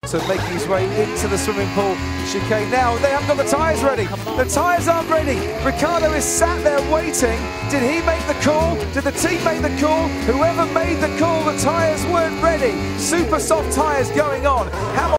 So making his way into the swimming pool chicane now. They haven't got the tyres ready. The tyres aren't ready. Ricciardo is sat there waiting. Did he make the call? Did the team make the call? Whoever made the call, the tyres weren't ready. Super soft tyres going on.